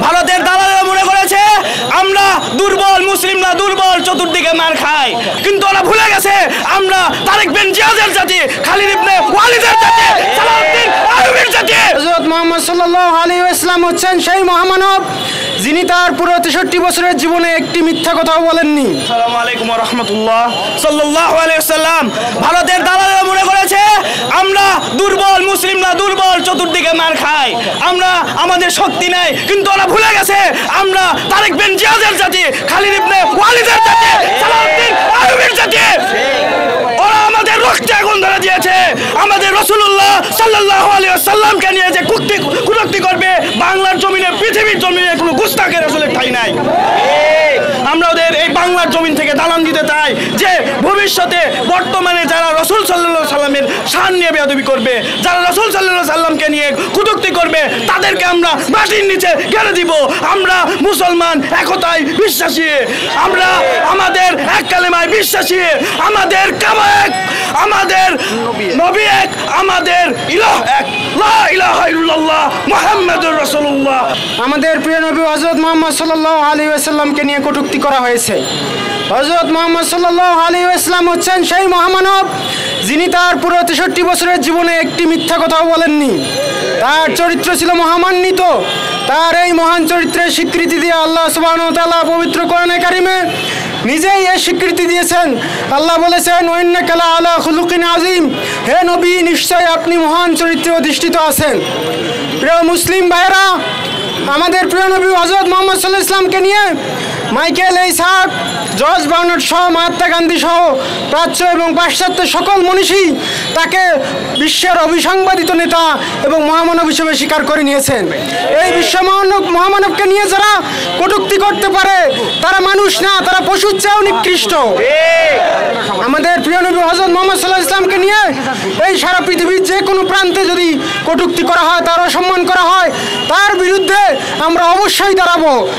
ভারতের দালালেরা মনে করেছে আমরা দুর্বল মুসলিম না, দুর্বল চতুর্দিকে মার খাই, কিন্তু ওরা ভুলে গেছে আমরা তারেক বিন জিয়াদের জাতি, খালিদ ইবনে ওয়ালিদের জাতি, সালাউদ্দিন আইয়ুবীর জাতি। হযরত মুহাম্মদ সাল্লাল্লাহু আলাইহি ওয়াসাল্লাম হচ্ছেন সেই মহামানব যিনি তার পুরো 63 বছরের জীবনে একটি মিথ্যা কথাও বলেননি। আসসালামু আলাইকুম ওয়া রাহমাতুল্লাহ। সাল্লাল্লাহু আলাইহি ওয়াসাল্লাম ভারতের দালালেরা মনে করেছে আমরা দুর্বল মুসলিম না, দুর্বল চতুর্দিকে মার খাই, আমরা আমাদের শক্তি নাই, কিন্তু ওরা ভুলে গেছে আমরা তারেক বিন জিয়াদের জাতি, খালিদ ইবনে ওয়ালিদের জাতি, সালাউদ্দিন আইয়ুবীর জাতি। ওরা আমাদের রক্তে আগুন ধরে দিয়েছে। আমাদের রাসূলুল্লাহ সাল্লাল্লাহু আলাইহি ওয়াসাল্লামকে নিয়ে যে কুটুক্তি করবে, বাংলার জমিনে, পৃথিবীর জমিনে কোনো গুস্তাখের রাসূলের ঠাঁই নাই। আমরা ওদের এই বাংলার জমিন থেকে দালান দিতে চাই যে ভবিষ্যতে বর্তমানে যারা রাসূল সাল্লাল্লাহু আলাইহি সাল্লামের শান নিয়ে বেয়াদবি করবে, যারা রাসূল সাল্লাল্লাহু আলাইহি সাল্লামকে নিয়ে কটূক্তি করবে, তাদেরকে আমরা মাটির নিচে গেড়ে দিব। আমরা মুসলমান একতায় বিশ্বাসী, আমরা আমাদের এক কালেমায় বিশ্বাসী, আমাদের কাবা এক, আমাদের নবী এক, আমাদের ইলাহ এক, লা ইলাহা ইল্লাল্লাহ মুহাম্মাদুর রাসূলুল্লাহ। আমাদের প্রিয় নবী হযরত মুহাম্মদ সাল্লাল্লাহু আলাইহি ওয়াসাল্লামকে নিয়ে কটূক্তি করা হয়েছে। হযরত মুহাম্মদ সাল্লাল্লাহু আলাইহি ওয়াসাল্লাম হচ্ছেন সেই মহামানব যিনি তার পুরো 63 বছরের জীবনে একটি মিথ্যা কথাও বলেননি। তার চরিত্র ছিল মহামান্বিত। তার এই মহান চরিত্রের স্বীকৃতি দিয়ে আল্লাহ সুবহানাহু ওয়া তাআলা পবিত্র কোরআনে কারিমে নিজেই এই স্বীকৃতি দিয়েছেন। আল্লাহ বলেছেন, ওয়া ইন্নাকা লা আলা খুলুকিন আযীম, হে নবী নিশ্চয় আপনি মহান চরিত্রে অধিষ্ঠিত আছেন। প্রিয় মুসলিম ভাইরা, আমাদের প্রিয় নবী হযরত মুহাম্মদ সাল্লাল্লাহু আলাইহি ওয়াসাল্লামকে নিয়ে মাইকেল এইসাক, জর্জ বার্নার্ড সহ, মহাত্মা গান্ধী সহ প্রাচ্য এবং পাশ্চাত্যের সকল মনীষী তাকে বিশ্বের অবিসংবাদিত নেতা এবং মহামানব হিসেবে স্বীকার করে নিয়েছেন। এই বিশ্ব মহামানবকে নিয়ে যারা কটূক্তি করতে পারে তারা মানুষ না, তারা পশুর চেয়েও নিকৃষ্ট। আমাদের প্রিয় নবী হযরত মুহাম্মদ সাল্লাল্লাহু আলাইহি ওয়াসাল্লামকে নিয়ে এই সারা পৃথিবীর যে কোনো প্রান্তে যদি কটূক্তি করা হয়, তার অসম্মান করা হয়, তার বিরুদ্ধে আমরা অবশ্যই দাঁড়াবো।